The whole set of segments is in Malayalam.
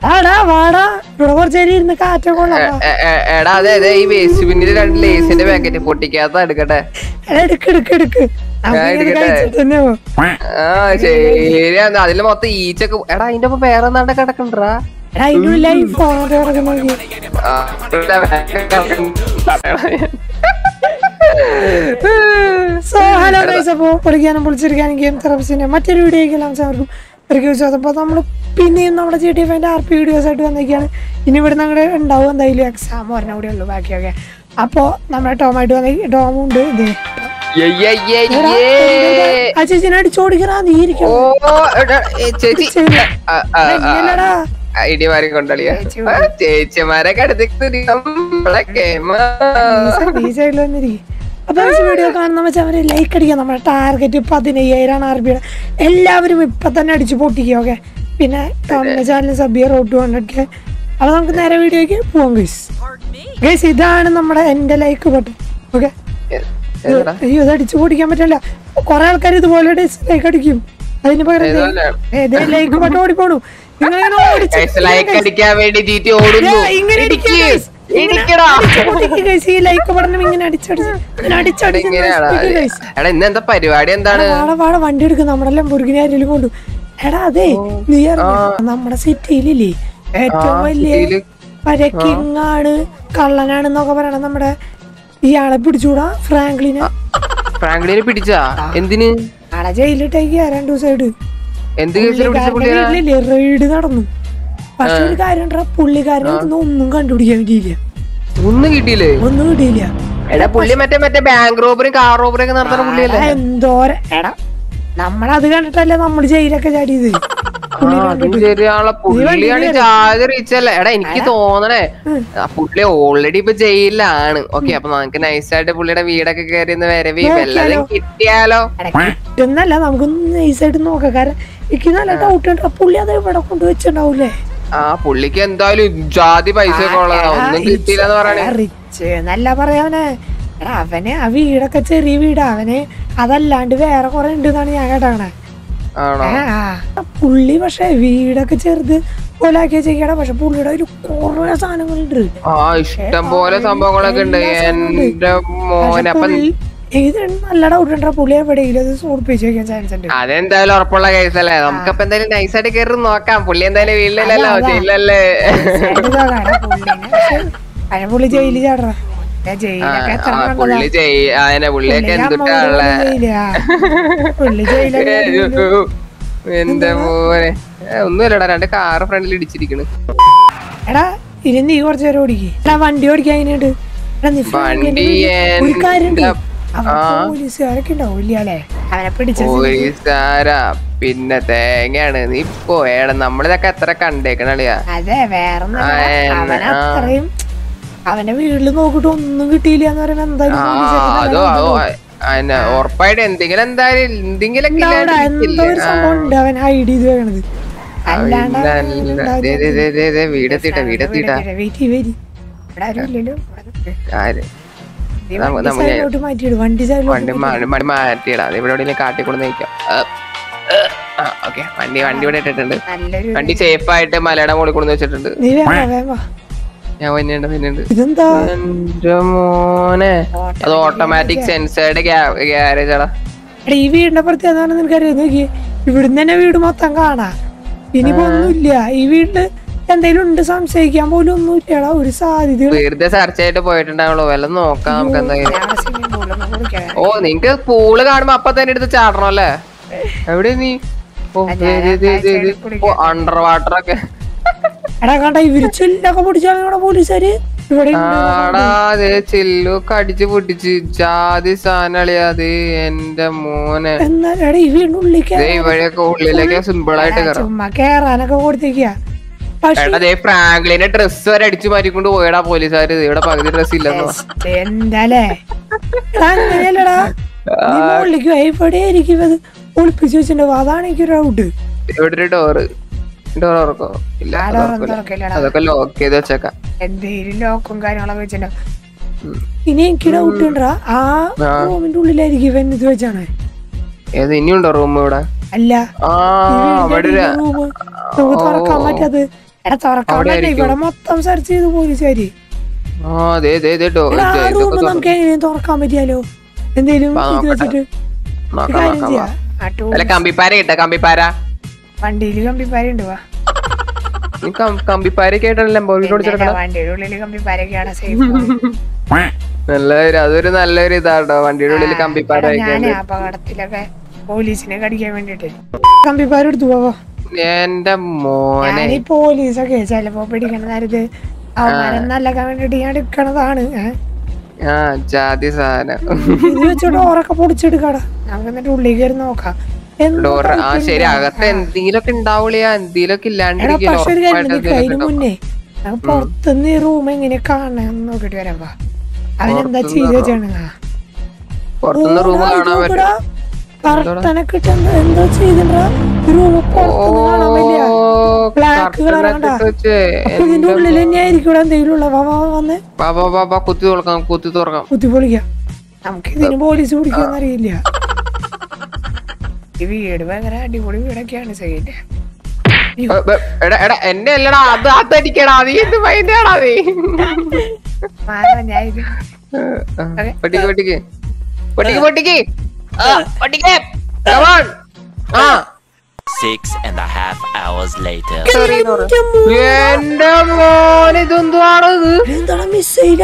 ആടാ വാടാ ഇവിടെ കുറച്ചേരി ഇരുന്ന് കാറ്റൊക്കെ കൊള്ളാം. എടാ അതെ അതെ ഈ വേസ്റ്റ് പിന്നില് 2 ലേസിന്റെ പാക്കറ്റ് പൊട്ടിക്കാത്ത എടുക്കട്ടെ. എടുക്ക് ആ ശരിയാ. അതില് മൊത്തം ഈച്ചൊക്കെ. എടാ അതിന്റെ ഒപ്പം വേറെ എന്താണ്ട് കിടക്കണ്ടാ. ഹലോ ഗൈസ്, അപ്പോ പൊളിക്കാനും പൊളിച്ചിരിക്കാനും ഗെയിം തെറാപ്പിസ്റ്റിന്റെ മറ്റൊരു വീഡിയോയ്ക്ക് എല്ലാവർക്കും അപ്പോൾ നമ്മൾ പിന്നെയും നമ്മുടെ GTA 5 RP വീഡിയോസ് ആയിട്ട് വന്നേക്കാണ്. ഇനി ഇവിടെ ഞങ്ങളുടെ ഉണ്ടാവും എന്തായാലും എക്സാം ഒരെണ്ണം കൂടെ ഉള്ളൂ ബാക്കിയൊക്കെ. അപ്പോൾ നമ്മുടെ ടോമായിട്ട് വന്നേ ടോമുണ്ട്. ആ ചേച്ചിനെ അടിച്ചോടിക്കറാ നീ ഇടിമാരി കൊണ്ടളിയാ ചേച്ചിമാരൊക്കെ അപ്പൊ വീഡിയോ കാണുന്ന വെച്ചാൽ അവര് ലൈക്ക് അടിക്കുക. നമ്മുടെ ടാർഗറ്റ് 15,000 RP. എല്ലാവരും ഇപ്പൊ തന്നെ അടിച്ചു പൊട്ടിക്കുക. ഓക്കെ, പിന്നെ ടോമിന്റെ ചാനൽ സബ് ചെയ്യുക റോഡ് 200K. അപ്പൊ നമുക്ക് നേരെ വീഡിയോക്ക് പോവാം ഗൈസ്. ഇതാണ് നമ്മുടെ എന്റെ ലൈക്ക് ബട്ടൺ. ഓക്കെ, അയ്യോ ഇത് അടിച്ചു പൊട്ടിക്കാൻ പറ്റില്ല. കൊറേ ആൾക്കാർ ഇതുപോലെ ലൈക്ക് അടിക്കും. അതിന് പകരം ലൈക്ക് ബട്ടൺ ഓടിപ്പോണു. ഇന്നെന്താ പരിപാടി എന്താണ്? വണ്ടി എടുക്കും നമ്മുടെ ലംബോർഗിനി ആരെങ്കിലും കൊണ്ടു. എടാ അതെ നീ നമ്മുടെ സിറ്റിയിലില്ലേ ഏറ്റവും വലിയ പരക്കിങ്ങാണ് കള്ളനാണെന്നൊക്കെ പറയണ നമ്മുടെ ഇയാളെ പിടിച്ചൂടാ, ഫ്രാങ്ക്ലിനെ പിടിച്ചാ എന്തിന്? ആളെ ജയിലിട്ടേക്ക് 2 ദിവസമായിട്ട് റെയ്ഡ് നടന്നു. പക്ഷെ ഒരു കാര്യം പുള്ളിക്കാരനെ ഒന്നും കണ്ടുപിടിക്കാൻ പറ്റിയില്ല. ഒന്നും കിട്ടിയില്ല. ബാങ്ക് റോബറി കാർ റോബറി ഒക്കെ നടത്തുന്ന പുള്ളിയല്ലേ? എന്തോരം എടാ നമ്മളത് കണ്ടിട്ടല്ലേ നമ്മള് ജയിലൊക്കെ ചാടിയത്. എടാ എനിക്ക് തോന്നണേ പുള്ളി ഓൾറെഡി ഇപ്പൊ ജയിലിലാണ്. ഓക്കെ, അപ്പൊ നമുക്ക് നൈസായിട്ട് പുള്ളിയുടെ വീടൊക്കെ കയറി വരവി വല്ലതും കിട്ടിയാലോ എന്നല്ല നമുക്കൊന്ന് നൈസായിട്ട് നോക്കാം. കാരണം എനിക്ക് നല്ല ഡൗട്ട് ഉണ്ട് പുള്ളി അത് ഇവിടെ കൊണ്ടുവച്ചിട്ടുണ്ടാവൂലേ. ആ പുള്ളിക്ക് എന്തായാലും ജാതി പൈസ ഒക്കെ ഉള്ളതാ. ഒന്നും കിട്ടിയില്ലെന്ന് പറയണേ. റിച്ച് എന്നല്ല പറയാവനെ. അവന് ആ വീടൊക്കെ ചെറിയ വീടാ. അവന് അതല്ലാണ്ട് വേറെ കൊറേ ഉണ്ട് എന്നാണ് ഞാൻ കേട്ടണേ. പുള്ളി പക്ഷെ വീടൊക്കെ ചെറുത് പോലെ ആക്കിയ ചെയ്യണം. പക്ഷെ പുള്ളിയുടെ ഒരു കൊറേ സാധനങ്ങളുണ്ട്. ഇഷ്ടം പോലെ സംഭവങ്ങളൊക്കെ ഉണ്ട്. എന്റെ മോനെ ഇത് നല്ല ഡൗട്ട് ഉണ്ടാ പുള്ളി എവിടെയെങ്കിലും അത് സോർപ്പിച്ച് വെക്കാൻ ചാൻസ് ഉണ്ട്. അതെന്തായാലും ഉറപ്പുള്ള കേസല്ലേ. നമുക്കപ്പൊ എന്തായാലും നൈസായിട്ട് കയറി നോക്കാം. പുള്ളി എന്തായാലും വീട്ടിലല്ലോ ജയിലല്ലേ. പുള്ളി ജയിലിൽ ചാടറ പുള്ളിയൊക്കെ എന്തുട്ടാ എന്റെ മോനെ ഒന്നുമില്ലടാ. 2 കാറ് ഫ്രണ്ടിൽ ഇടിച്ചിരിക്കണ്. എടാ ഇനി നീ കുറച്ചു നേരം ഓടിക്കാ. വണ്ടി ഓടിക്കാൻ എങ്ങനെയുണ്ട്? ഒരു കാര്യണ്ട്, പോലീസുകാരൊക്കെ ഉണ്ടാവില്ലേ അവനെ പോലീസുകാരാ പിന്നെ തേങ്ങയാണ്. നീ പോയടാ. നമ്മളിതൊക്കെ എത്ര കണ്ടേക്കണളിയാ. അതെ വേറെ അത്രയും അവന്റെ വീട്ടില് നോക്കിട്ട് ഒന്നും കിട്ടിയില്ല എന്ന് പറയുമ്പോ എന്തായാലും ഉറപ്പായിട്ട് എന്തെങ്കിലും എന്തോ ഒരു സംഭവം ഉണ്ട് അവൻ ഹൈഡ് ചെയ്ത് വെക്കണത്. വീടെത്തിട്ടാ മാറ്റിയിടാ. ഇവിടെ കാട്ടിക്കൊണ്ട് നയിക്കാം. ഓക്കെ, വണ്ടി ഇവിടെ ഇട്ടിട്ടുണ്ട്. വണ്ടി സേഫ് ആയിട്ട് മലയുടെ മുകളിൽ കൊണ്ട് വെച്ചിട്ടുണ്ട്. ഞാൻ എന്റെ മോനെ അത് ഓട്ടോമാറ്റിക് സെൻസേർഡ് ഗ്യാരേജ് ആടാ. ഈ വീടിന്റെ പ്രത്യേകത നിനക്കറിയാം. നോക്കി ഇവിടുന്ന് തന്നെ വീട് മൊത്തം കാണാ. ഇനിയിപ്പോ ഒന്നുമില്ല ഈ വീട്ടില്. എന്തെങ്കിലും ഉണ്ട് സംശയിക്കാൻ പോലും ഒന്നും ഇല്ലടാ. ഒരു സാധ്യത വെറുതെ സെർച്ച് ആയിട്ട് പോയിട്ടുണ്ടാവുള്ളൂ. വല്ലതും നോക്കാം നമുക്ക് എന്തെങ്കിലും. ഓ നിങ്ങക്ക് പൂള് കാണുമ്പോ അപ്പൊ തന്നെ എടുത്ത് ചാടണം അല്ലേ? എവിടെ നീ? അണ്ടർ വാട്ടർ ഒക്കെ എടാ കണ്ട ഇവര് ചില്ലൊക്കെ പൊടിച്ചാണ് പോലീസുകാര്. ചില്ലൊക്കെ അടിച്ച് പൊട്ടിച്ച് ജാതി സാധനളിയാത്. എന്റെ മോനെ ഇവഴൊക്കെ ഉള്ളിലേക്ക് സിമ്പിൾ ആയിട്ട് കേറാനൊക്കെ കൊടുത്തേക്കാ. ഫ്രാങ്ക്ലിന്റെ ഡ്രസ് വരെ അടിച്ചു മാറ്റിക്കൊണ്ട് പോയടാ പോലീസുകാര്. ഇവിടെ പകുതി ഡ്രസ് ഇല്ലെന്നോ. എന്താലേ അങ്ങനെയല്ലടാ. എവിടെയായിരിക്കും അത് ഒളിപ്പിച്ചു വെച്ചിട്ടുണ്ടാവും. അതാണ് എനിക്കൊരു ഡൗട്ട്. ഇവിടെ ഒരു ഡോറ് തുറക്കോ? ഇല്ല, അതൊക്കെ ലോക്ക് ചെയ്ത് വെച്ചേക്കാം. എന്തെങ്കിലും ലോക്കും കാര്യങ്ങളൊക്കെ വെച്ചിട്ടുണ്ടാവും. ഇനി എനിക്ക് ഡൗട്ട് ഉണ്ടാ ആ റൂമിന്റെ ഉള്ളിലായിരിക്കും ഇവൻ ഇത് വെച്ചാണ്. ഏത് ഇനിയുണ്ടോ റൂം ഇവിടെ? അല്ല നമുക്ക് തുറക്കാൻ പറ്റാത്. എടാ തുറക്കാൻ പറ്റില്ല, ഇവിടെ മൊത്തം സെർച്ച് ചെയ്ത് പോലീസുകാര്. റൂം നമുക്ക് എങ്ങനെയും തുറക്കാൻ പറ്റിയാലോ, എന്തേലും ഇത് വെച്ചിട്ട് കാര്യം ചെയ്യാം. വണ്ടിയില് കമ്പിപ്പാരുണ്ട്, വാ. കമ്പിപ്പാര കേട്ടല്ലോ വണ്ടിയുടെ ഉള്ളില് കമ്പിപ്പാരൊക്കെയാണ് സേഫ്. അതൊരു നല്ലൊരു ഇതാട്ടോ, വണ്ടിയുടെ ഉള്ളിൽ കമ്പിപ്പാര. ഞാനേ അപകടത്തിലൊക്കെ പോലീസിനെ കടിക്കാൻ വേണ്ടിട്ട് കമ്പിപ്പാരെടുത്തു പോവാ. എന്റെ മോനെ, ഈ പോലീസൊക്കെ ചെലപ്പോ പിടിക്കണ നേരത്ത് അവന്മാരെ നല്ലക്കാൻ വേണ്ടിട്ട് ഞാൻ എടുക്കണതാണ്. ജാതി സാധനം ഇത് വെച്ച് ഡോറൊക്കെ പൊടിച്ചെടുക്കാടാ. നമുക്ക് എന്നിട്ട് ഉള്ളിൽ കയറി നോക്കാം. ശരി, അകത്ത് എന്തെങ്കിലുമൊക്കെ ഉണ്ടാവുള്ളയാ, എന്തെങ്കിലുമൊക്കെ അതിന് മുന്നേ പുറത്തുനിന്ന് ഈ റൂം എങ്ങനെ കാണാൻ നോക്കിട്ട് വരാ. അവനെന്താ ചെയ്ത് വെച്ചാണ് കറക്റ്റനൊക്കെ എന്തോ ചെയ്തിട്ടാ റൂം പുറത്തുനിന്ന് കാണാൻ പറ്റില്ല. ബ്ലാക്ക് കളർ കണ്ടാ. ഇതിന്റെ ഉള്ളിൽ തന്നെ ആയിരിക്കും എന്തെങ്കിലും ഉള്ള. വന്ന് കുത്തി പൊളിക്കാം. നമുക്ക് ഇതിന് പോലീസ് പിടിക്കുമെന്ന് അറിയില്ല. ഈ വീട് ഭയങ്കര അടിപൊളി വീടൊക്കെയാണ് സൈഡ്. എന്നെ അല്ലടാ, അത് അതടിക്കടാ, നീ എന്ത് മൈൻഡാടാ നീ? പൊട്ടിക്ക്. 6.5 hours later. എന്റെ മോനെ, ഇതെന്താണത്? എന്താണ് മിസൈല?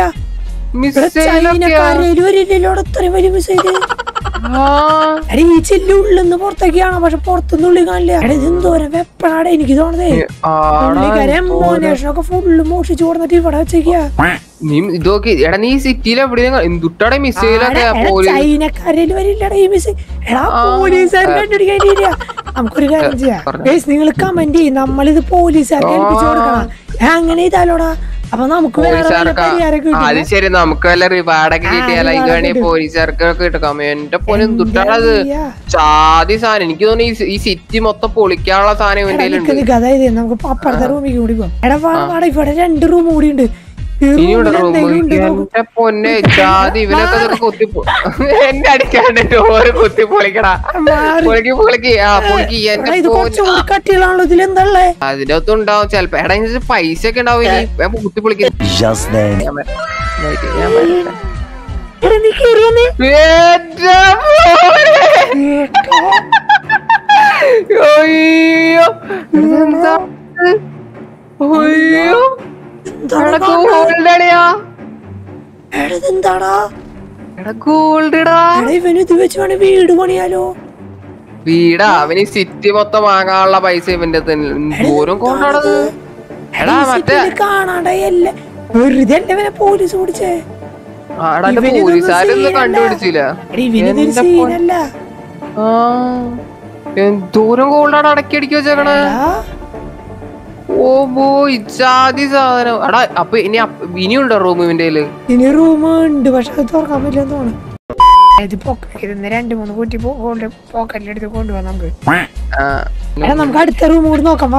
ഈ ചെല്ലുള്ളിന്ന് പുറത്തേക്കാണ്, പക്ഷെ പുറത്തുനിന്ന് ഉള്ളി കാണില്ല. ഇതെന്തോരം വെപ്പണാടെ എനിക്ക് തോന്നതേ. എംബോനേഷനൊക്കെ ഫുള്ള് മോഷിച്ചു കൊടുത്തിട്ട് ഇവിടെ വെച്ചേക്കാ. നീ സിറ്റിയിൽ എന്തുട്ടാടെ മിസൈലൊക്കെ ചൈനക്കാരിൽ വരില്ലടാ ഈ മിസൈൽ. എടാ പോലീസുകാർ കണ്ടുപിടിക്കാനില്ല. നമുക്കൊരു കാര്യം ചെയ്യാം, നിങ്ങൾ കമന്റ് ചെയ്യും, നമ്മളിത് പോലീസുകാർക്ക് ഏൽപ്പിച്ചു കൊടുക്കണം. അങ്ങനെ ചെയ്താലോടാ, അപ്പൊ നമുക്ക് അത് ശരി, നമുക്ക് വല്ല റിവാർഡൊക്കെ കിട്ടിയാലോ. ഇത് വേണമെങ്കിൽ പോലീസുകാർക്കൊക്കെ കിട്ടും. എന്റെ പോലെ എന്തുട്ടാണത്? ചാതി സാധനം. എനിക്ക് തോന്നുന്നു ഈ സിറ്റി മൊത്തം പൊളിക്കാനുള്ള സാധനം അതായത് നമുക്ക് അപ്പുറത്തെ റൂമിൽ കൂടി പോകാം. എടാ വാടാ, ഇവിടെ 2 റൂം കൂടി ഉണ്ട്. എന്റെ പൊന്നെ ജാതി, ഇവനൊക്കെ കുത്തിപ്പോ എന്നെ അടിക്കാണ്ട് ഡോറ് കുത്തി പൊളിക്കടാ. കട്ടികളാണല്ലോ ഇതിലെന്തല്ലേ? അതിനകത്തും ഉണ്ടാവും ചെലപ്പോ. എടാ പൈസ ഒക്കെ ഉണ്ടാവും കുത്തി പൊളിക്കുന്നത്. വീട് പണിയാലോ. വീടാ, അവന് സിറ്റി മൊത്തം വാങ്ങാനുള്ള പൈസ ഇവന്റെ ദൂരം കൊണ്ടാണത്. എടാ മറ്റേ കാണാണ്ടല്ലേ വെറുതെ പോലീസ് പിടിച്ചേ. പോലീസുകാരൊന്നും കണ്ടുപിടിച്ചില്ല. എന്തോരം ഗോൾഡാണ് അടക്കി അടക്കി വെച്ചേക്കണേ. ഓ ഇജാതി സാധനം. എടാ അപ്പൊ ഇനിയുണ്ടോ റൂം ഇവന്റെ? ഇനി റൂം ഉണ്ട്, പക്ഷെ അത് തുറക്കാൻ പറ്റില്ലെന്ന് തോന്നുന്നു. ഇത് 2-3 കുറ്റി പോക്കറ്റിലെടുത്ത് കൊണ്ടുപോകാം നമുക്ക്. നമുക്ക് അടുത്ത റൂം കൂടി നോക്കാം.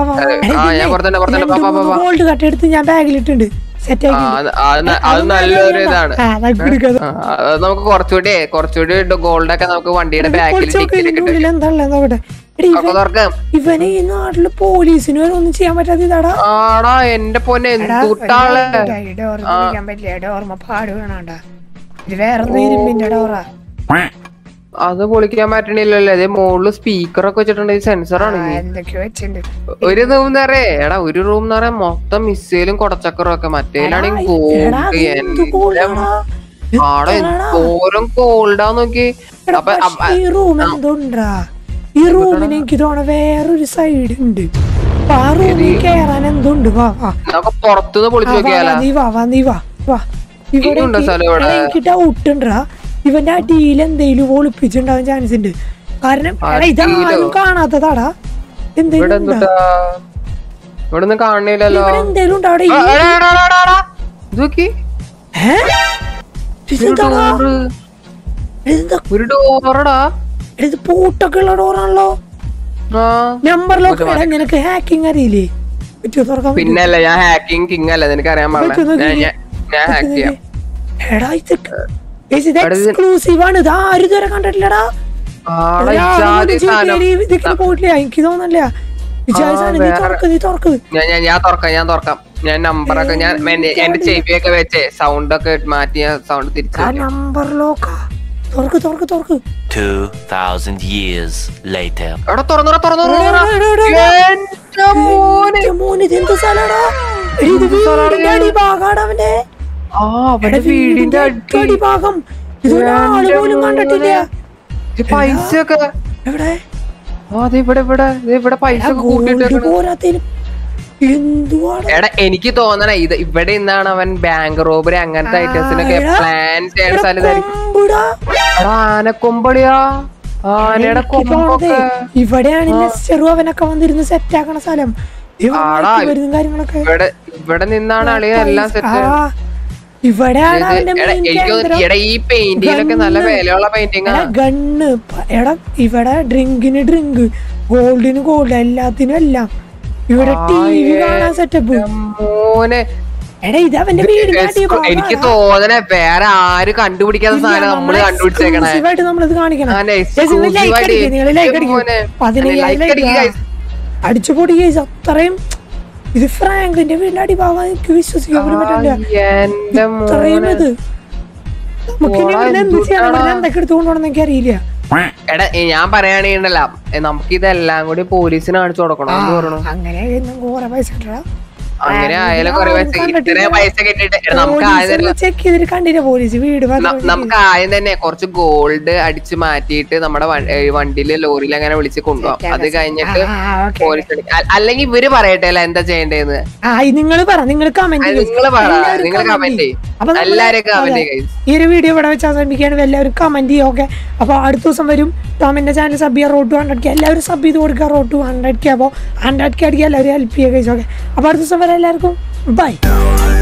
ഗോൾഡ് കട്ടെടുത്ത് ഞാൻ ബാഗിലിട്ടുണ്ട്, സെറ്റ് ആക്കി. അത് നല്ലൊരു ഇതാണ്. നമുക്ക് കുറച്ചുകൂടി ഗോൾഡ് ഒക്കെ നമുക്ക് വണ്ടിയുടെ ബാഗിൽ എന്താ നോക്കട്ടെ. ഇവന് ഈ നാട്ടില് പോലീസിന് ഒന്നും ചെയ്യാൻ പറ്റാത്ത ഇതാടാ. എന്റെ പൊന്നെ എന്തുട്ടാള്. ഡോർമ പാട് വേണാണ്ടാ. ഇത് വേറെന്തോ ഇരുമ്പിന്റെ ഡോറാ. അത് പൊളിക്കാൻ പറ്റണില്ലല്ലോ. അതേ മുകളില് സ്പീക്കറൊക്കെ വെച്ചിട്ടുണ്ട്, സെൻസറാണ്. എന്തൊക്കെയോ വെച്ചിട്ടുണ്ട്. ഒരു റൂം എന്ന് പറയാ, എടാ ഒരു റൂം എന്ന് പറയാൻ മൊത്തം മിസൈലും കൊടച്ചക്കറും ഒക്കെ. മറ്റേലാണെങ്കിൽ ഓരോ ഗോൾഡാ നോക്കി. ഈ റൂം എന്തുണ്ടാ? ഈ റൂമിന് എനിക്ക് തോന്നുന്നു വേറൊരു സൈഡ് ഉണ്ട്. ആ റൂമിൽ കേറാൻ എന്തുണ്ട്? പുറത്തുനിന്ന് പൊളിച്ചു നോക്കിയാലോ. നീ വാ. ഇവിടെ എനിക്ക് ഡൗട്ട് ഉണ്ടാ, ഇവന്റെ അടിയിൽ എന്തെങ്കിലും ഒളിപ്പിച്ചിട്ടുണ്ടാവാൻ ചാൻസ് ഉണ്ട്. കാരണം ഇതാരും കാണാത്തതാടാ. എന്തെങ്കിലും കാണില്ലല്ലോ. എന്തേലും ഉണ്ടാവിടെ. ഒരു ഡോറടാ. ഇത് പൂട്ടൊക്കെ ഉള്ള ഡോറാണല്ലോ. Number lock. നിനക്ക് ഹാക്കിങ് അറിയില്ലേ? പിന്നല്ല, ഞാൻ ഹാക്കിങ് കിങ് അല്ല, നിനക്ക് അറിയാൻ പാടില്ല. ഞാൻ ഹാക്ക് ചെയ്യാം. എടാ ഇത് എക്സ്ക്ലൂസീവ് ആണ്, ഇത് ആരും ഇതുവരെ കണ്ടിട്ടില്ലടാ. പോയിട്ടില്ല, എനിക്ക് തോന്നല്ല. ഞാൻ തുറക്കാം ഞാൻ നമ്പറൊക്കെ ഞാൻ എന്റെ ചെവിയൊക്കെ വെച്ചേ സൗണ്ട് ഒക്കെ മാറ്റി സൗണ്ട് തിരിച്ചു നമ്പർ ലോക്കാ 2000 years later. പൈസ ഒക്കെ എടാ എനിക്ക് തോന്നണ ഇത് ഇവിടെ നിന്നാണ് അവൻ ബാങ്ക് റോബറി അങ്ങനത്തെ ഐറ്റംസിനൊക്കെ പ്ലാൻ ചെയ്യേണ്ട സ്ഥലത്തായിരിക്കും. ആനക്കൊമ്പളിയാ ആനയുടെ കൊമ്പൊക്കെ ഇവിടെയാണ് അവനൊക്കെ വന്നിരുന്ന് സെറ്റ് ആക്കണ സ്ഥലം. കാര്യങ്ങളൊക്കെ ഇവിടെ നിന്നാണ് അളിയ എല്ലാം സെറ്റ്. ഇവിടെയാണ് ഈ പെയിന്റിങ്ങിലൊക്കെ നല്ല വിലയുള്ള പെയിന്റിങ് ഗണ്ണ്. എടാ ഇവിടെ ഡ്രിങ്കിന് ഡ്രിങ്ക്, ഗോൾഡിന് ഗോൾഡ്, എല്ലാത്തിനും എല്ലാം. ഇവിടെ ടിവി കാണാൻ സെറ്റപ്പ്. എടാ ഇത് അവന്റെ എനിക്ക് തോന്നണ വേറെ ആരും കണ്ടുപിടിക്കാത്ത സാധനം നമ്മള് കണ്ടുപിടിച്ചേക്കണേ. നമ്മളിത് കാണിക്കണം. അടിച്ചു പൊടി കേസ് അത്രയും. ഇത് ഫ്രാങ്കിന്റെ വീടിന്റെ അടിഭാഗം എനിക്ക് വിശ്വസിക്കാൻ പോലും പറ്റില്ല. ഇത്രയും ഇത് നമുക്ക് എന്ത് ചെയ്യണം, എന്തൊക്കെ എടുത്തുകൊണ്ടോണെന്ന് എനിക്ക് അറിയില്ല. എടാ ഞാൻ പറയാണെങ്കിലല്ല നമുക്ക് ഇതെല്ലാം കൂടി പോലീസിന് കാണിച്ചു കൊടുക്കണം. അങ്ങനെ കുറെ പൈസ കിട്ടണം. അങ്ങനെ ആയാലും കുറെ പൈസ കിട്ടിട്ട് നമുക്ക് ചെക്ക് ചെയ്തിട്ട് കണ്ടില്ല പോലീസ് വീട്. നമുക്ക് ആദ്യം തന്നെ കുറച്ച് ഗോൾഡ് അടിച്ച് മാറ്റിയിട്ട് നമ്മുടെ വണ്ടിയില് ലോറിയിൽ അങ്ങനെ വിളിച്ച് കൊണ്ടുപോകാം. അത് കഴിഞ്ഞിട്ട് പോലീസ് അല്ലെങ്കിൽ ഇവര് പറയട്ടെ എന്താ ചെയ്യേണ്ടതെന്ന്. നിങ്ങൾ കമന്റ് എല്ലാരും കമന്റ് ഈ ഒരു വീഡിയോ ഇവിടെ വെച്ച് അവസാനിപ്പിക്കുകയാണ്. എല്ലാവരും കമന്റ് ചെയ്യും. ഓക്കെ, അപ്പൊ അടുത്ത ദിവസം വരും. ടോമിന്റെ ചാനൽ സബ് ചെയ്യാൻ റോഡ് 100K എല്ലാവരും സബ് ചെയ്ത് കൊടുക്കുക. Road 100K. അപ്പോൾ 100K അടിക്കുക എല്ലാവരും ഹെൽപ്പ് ചെയ്യുക. ഓക്കെ, അപ്പൊ അടുത്ത ദിവസം വരെ എല്ലാവർക്കും ബൈ.